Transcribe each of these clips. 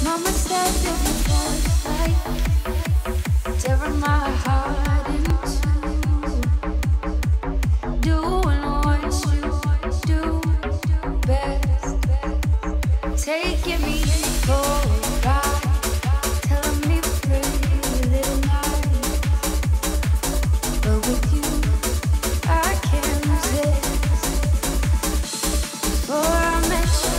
Mama said that you don't fight, tearing my heart in two, doing what you do best, taking me for a ride, telling me pretty little lies, but with you I can't resist. Before I met you,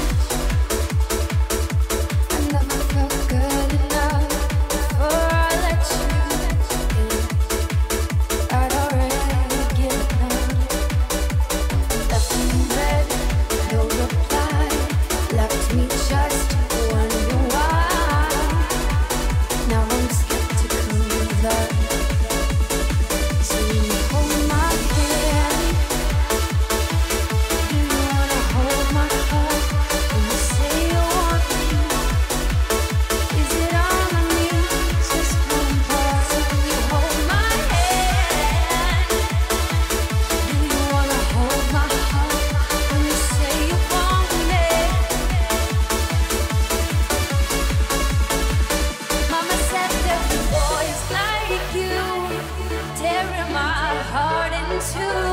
I never felt good enough. Before I let you in, I'd already given up. Left me red, no reply. Left me just wondering why. Now I'm skeptical of love. So you hold my hand. Do you wanna hold my heart when you say you want me? Is it all on me? Just one part. So you hold my hand. Do you wanna hold my heart when you say you want me? Mama said there were boys like you, tearing my heart in two,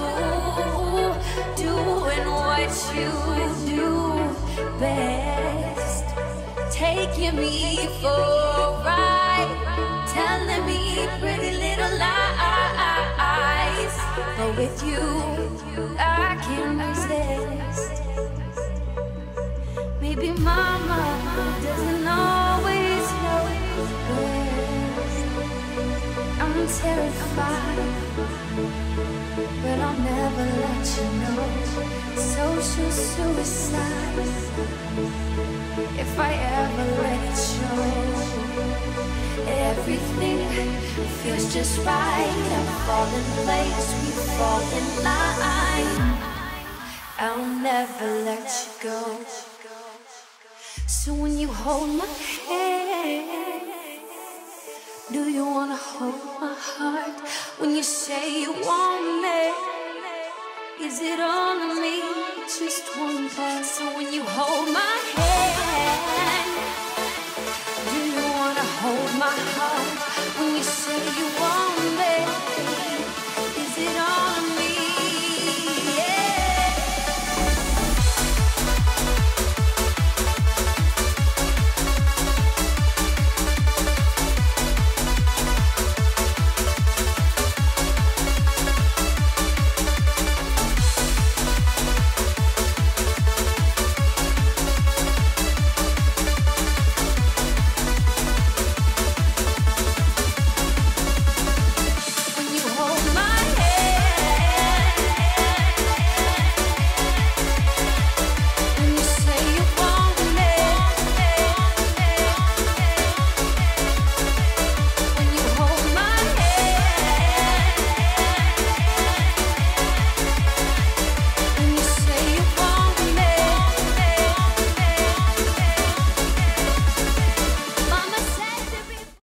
doing what you do best, taking me for a ride, telling me pretty little lies, but with you I can't resist. Maybe mama doesn't always know best. I'm terrified, but I'll never let you know. Social suicide, if I ever let it show. Everything feels just right. I fall in place, we fall in line. I'll never let you go. So when you hold my hand, do you wanna hold my heart when you say you want me? Is it all on me? Just one part. So when you hold my hand,